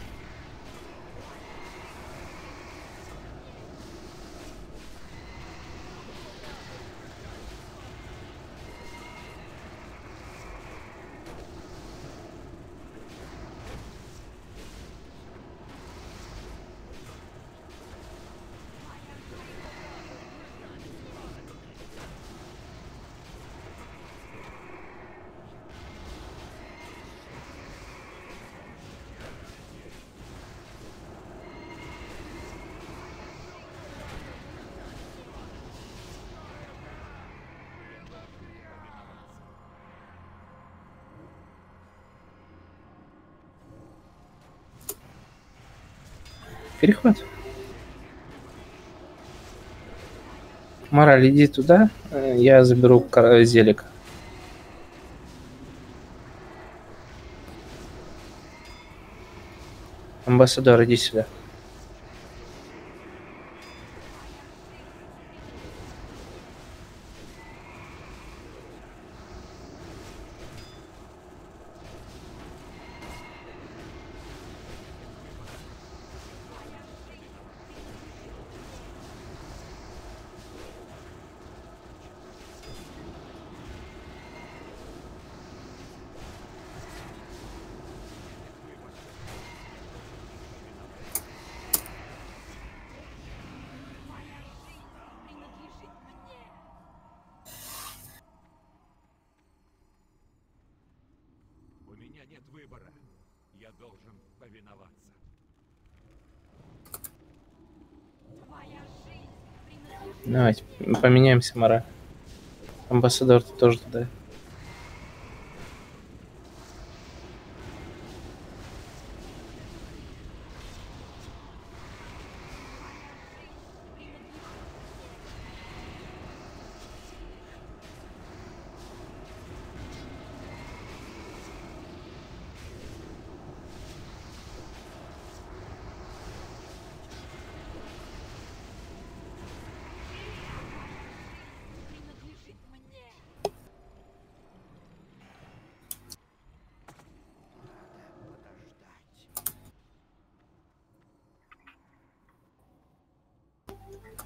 Перехват. Мораль, иди туда, я заберу зелик. Амбассадор, иди сюда. Давайте, поменяемся, мораль. Амбассадор, ты тоже туда.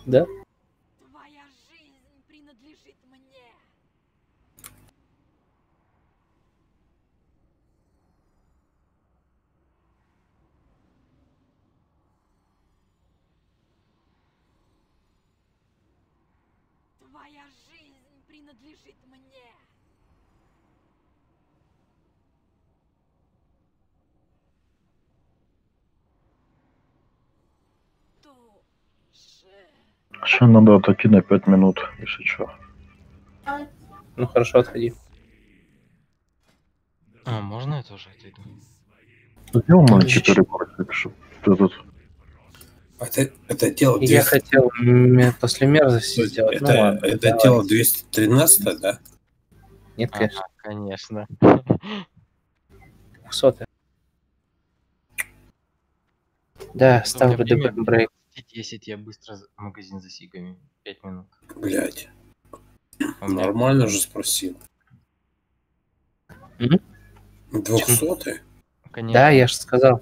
Да? Твоя жизнь принадлежит мне. Твоя жизнь принадлежит мне. Сейчас надо атаки на 5 минут, если что. Ну хорошо, отходи. А, можно я тоже отойду? Сделал маленький переборчик, чтобы этот... Это тело Я 200... хотел после мерзости сделать. Ну ладно, это давай. тело 213, да? Нет, конечно. Ага, конечно. 200. Да, У ставлю меня время ДБ брейк. 10, я быстро магазин за сигами. 5 минут. Блять. У меня Нормально же спросил. М? 200-й? Конечно. Да, я же сказал.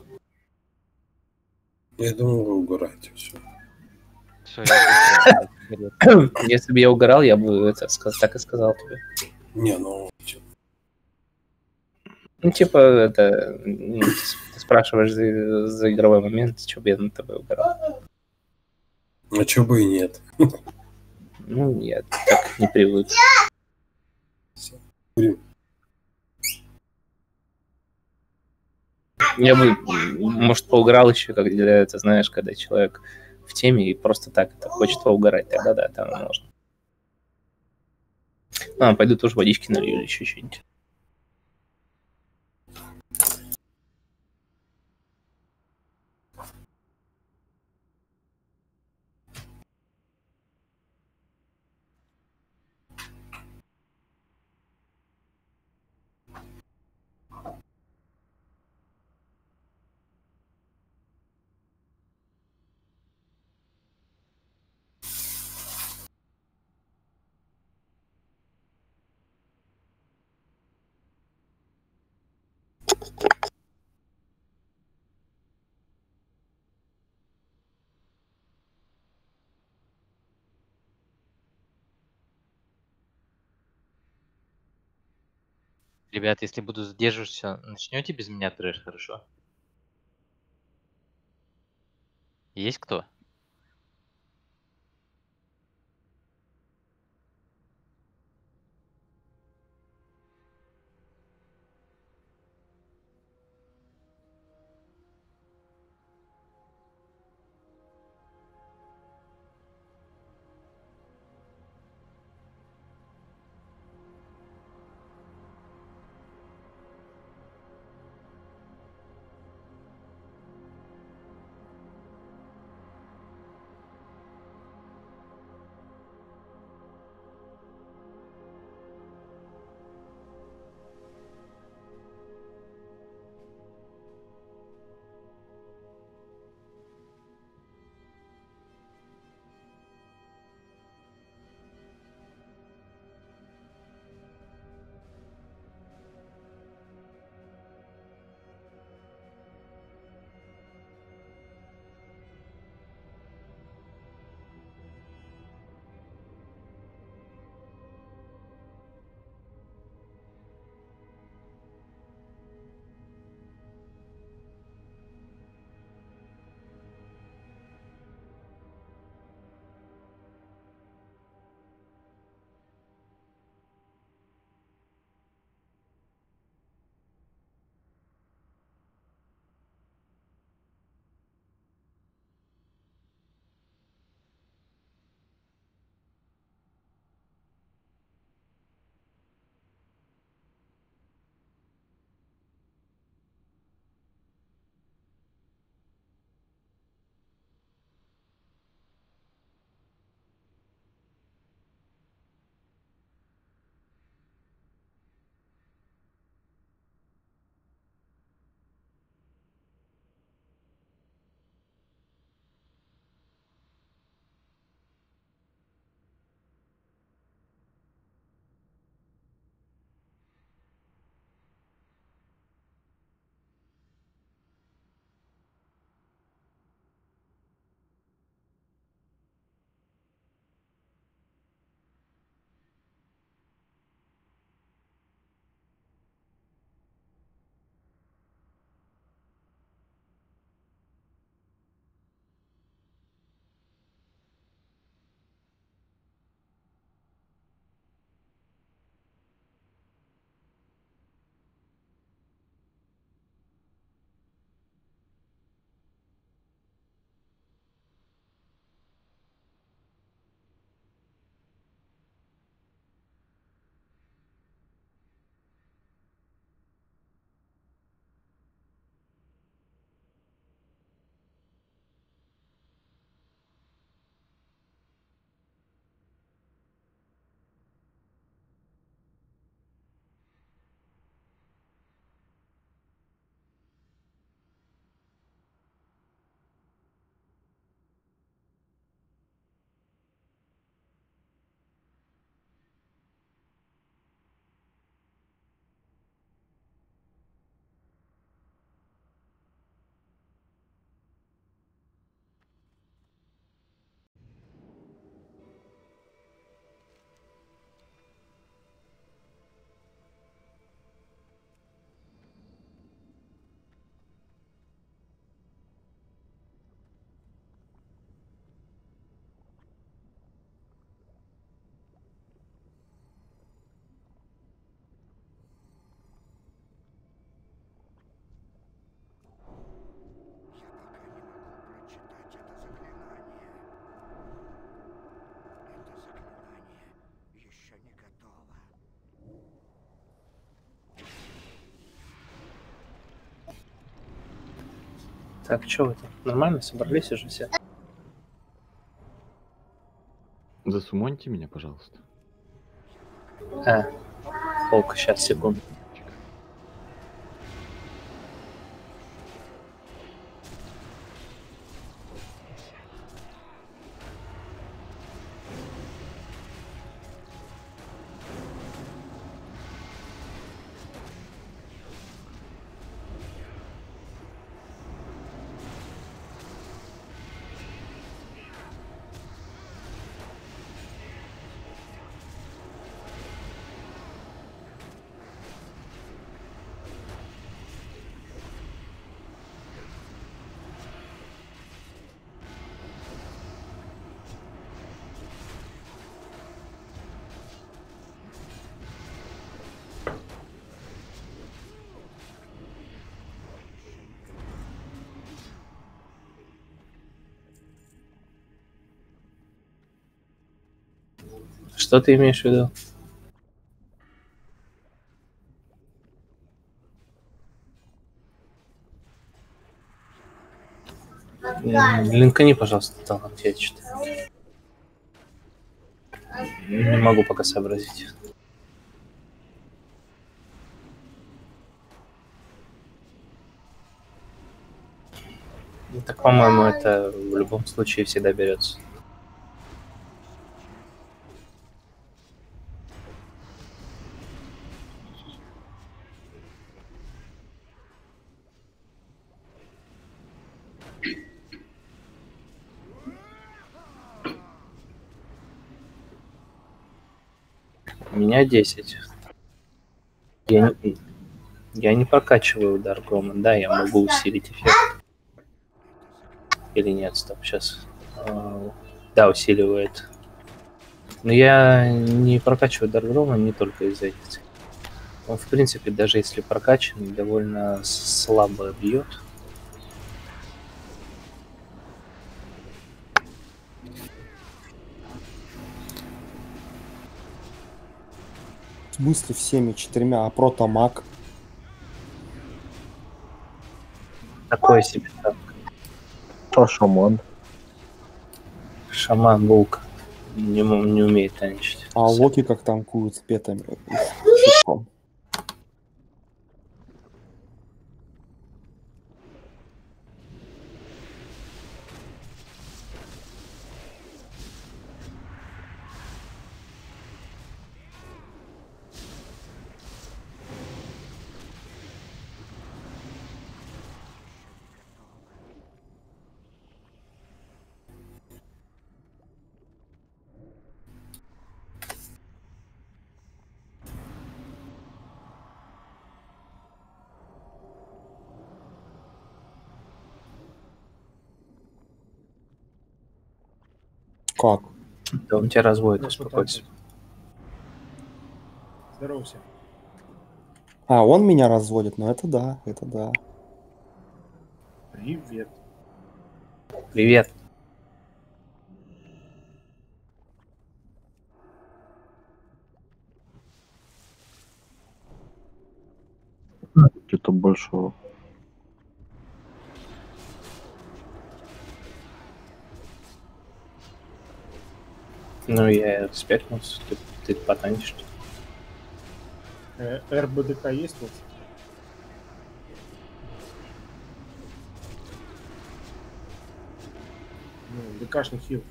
Я думал, вы угораете. Все. Всё, я быстро. Если бы я угорал, я бы это так и сказал тебе. Не, ну... Ну, типа, это... Ты спрашиваешь за игровой момент, что бы я на тобой угорал. А чё бы и нет. Ну, я так не привык. Курим. Я бы, может, поуграл еще, когда это, знаешь, когда человек в теме и просто так это хочет поугарать, тогда да, там можно. Пойду тоже водички налью или еще что-нибудь. Ребят, если буду задерживаться, начнете без меня трэш, хорошо? Есть кто? Так, что вы там? Нормально собрались уже все? Засумоньте меня, пожалуйста. Полка, сейчас, секунду. Что ты имеешь в виду? Линкани, пожалуйста, талант, я читаю. Не могу пока сообразить. Так, по-моему, это в любом случае всегда берется. У меня 10. Я не прокачиваю удар грома. Да, я могу усилить эффект. Или нет, стоп, сейчас. Да, усиливает. Но я не прокачиваю удар грома не только из-за этих целей. Он, в принципе, даже если прокачан, довольно слабо бьет. В смысле всеми четырьмя, а протомаг? Такое себе так. А шаман? Шаман Булка не умеет танчить. А Локи как танкует с петами? Щитком. Как? Да он тебя разводит, успокойся. Здорово всем. А, он меня разводит, ну это да, это да. Привет. Привет. Где-то большого. Ну, я спекнулся, ты потанчишь. РБДК есть вот? Ну, ДКшный хил.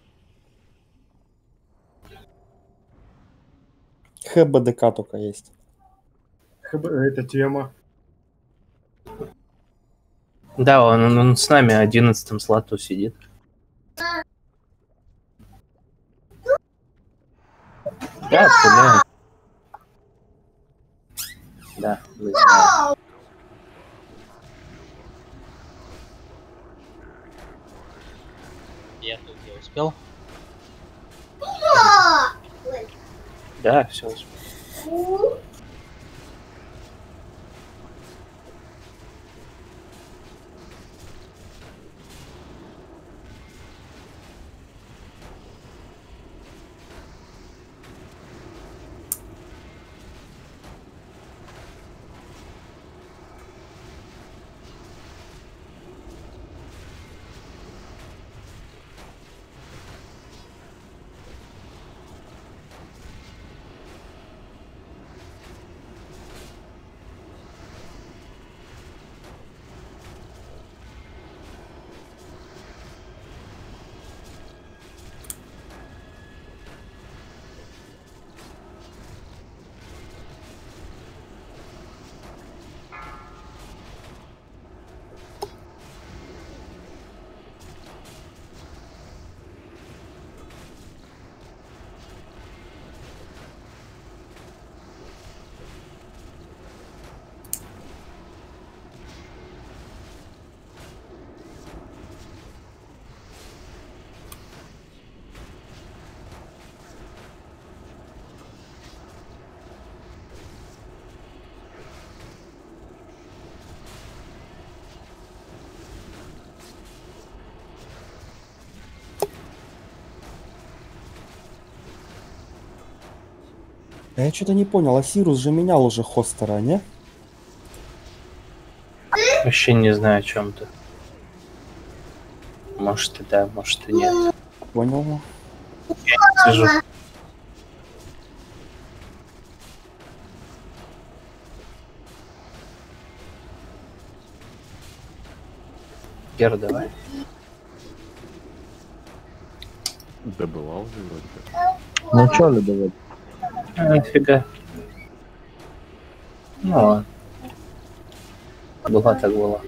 ХБДК только есть. Это тема. Да, он с нами 11 слоту сидит. Да, пуляет. Да, не знаю. Я тут не успел. Да, все успел. А я что-то не понял, Асирус же менял уже Хостера, не? Вообще не знаю, о чем ты. Может и да, может и нет. Понял. Я не слежу. Гер, давай. Добывал же вроде как. Вначале давай. Нифига. Ну ладно. Была так была.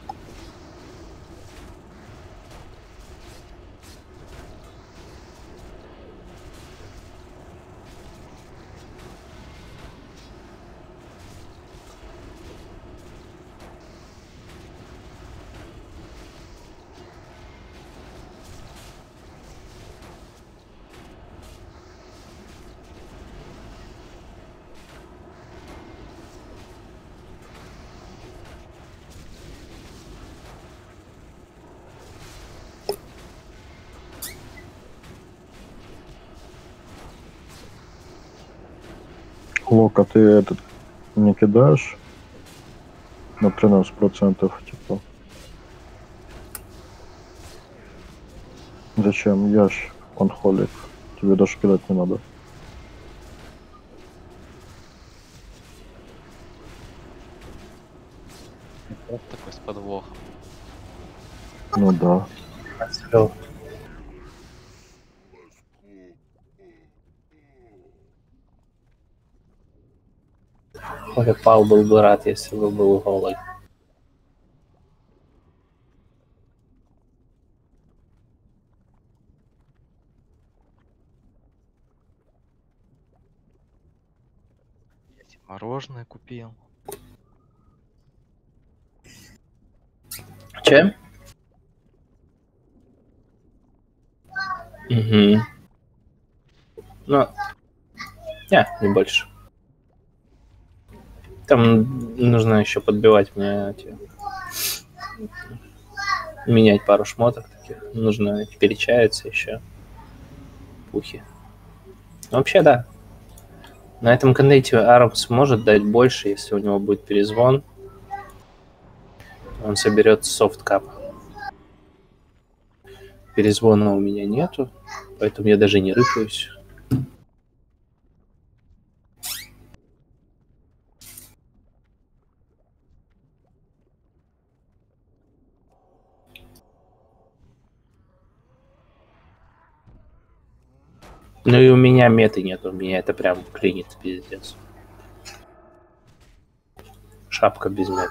Лок, а ты этот не кидаешь на 13%, типа? Зачем? Я ж онхолик. Тебе даже кидать не надо. Такой с подвохом. Ну да. Отстрел. Коля Пал был бы рад, если бы был голый. Мороженое купил. Чем? Угу. Ну, не больше. Там нужно еще подбивать мне менять пару шмоток таких. Нужно перечаяться еще. Пухи. Ну, вообще, да. На этом коннекте Арабс может дать больше, если у него будет перезвон. Он соберет софткап. Перезвона у меня нету, поэтому я даже не рыпаюсь. Ну и у меня меты нет, у меня это прям клинит, пиздец. Шапка без меты.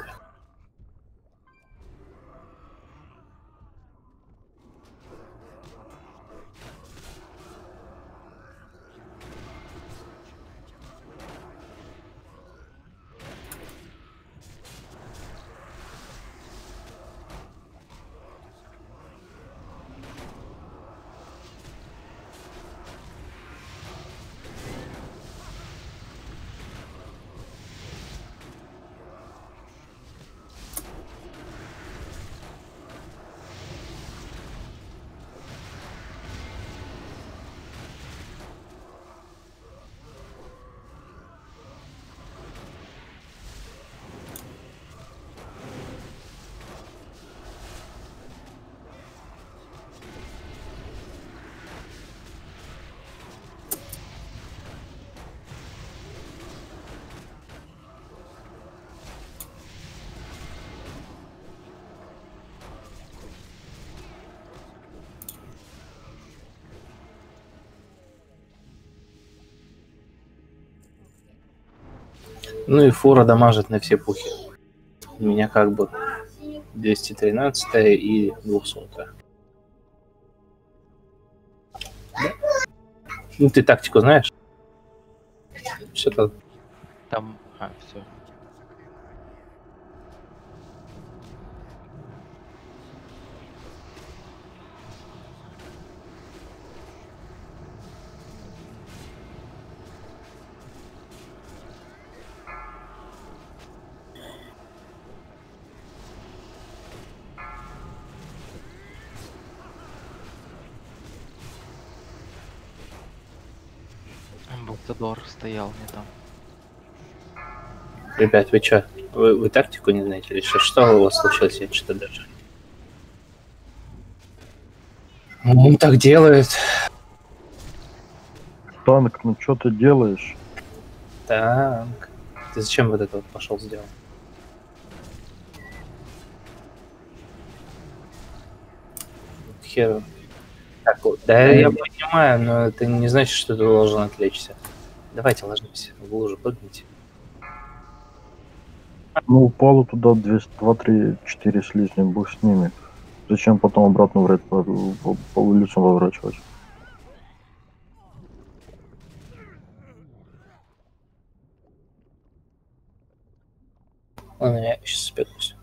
Ну и фура дамажит на все пухи. У меня как бы 213 и 200. Да. Ну ты тактику знаешь? Что-то... Там... все. Бултадор стоял мне там. Ребят, вы чё? Вы тактику не знаете или что? Что у вас случилось? Я что-то даже... Он так делает. Танк, ну что ты делаешь? Так. Ты зачем вот это вот пошел сделал? Хер. Так вот. Да, я понимаю, но это не значит, что ты должен отвлечься. Давайте ложимся. В лужу прыгните. Ну, упало туда 2, 3, 4 с лишним, бог с ними. Зачем потом обратно в рейд по улицам поворачивать? Ладно, я сейчас спекусь.